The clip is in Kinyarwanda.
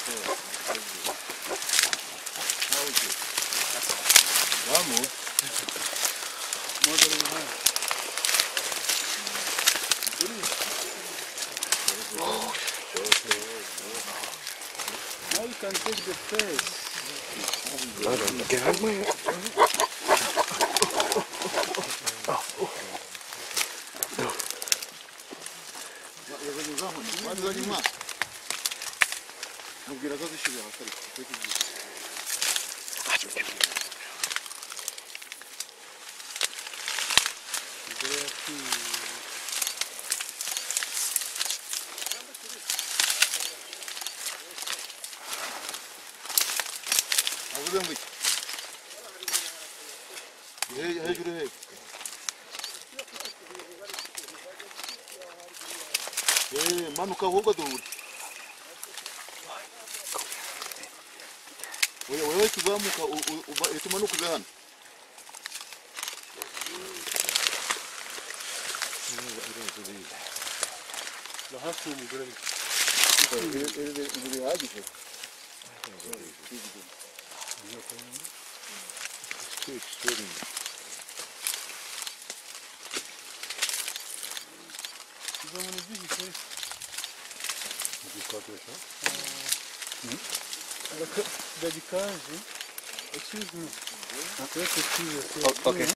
How is it? Vamos. More than you have. Now you can take the face. Manuka ahubwo duhure. Wewe tuzamuka tumanuka uze hano. Hafi umugore. Iri hagije. Excuse me. Okay.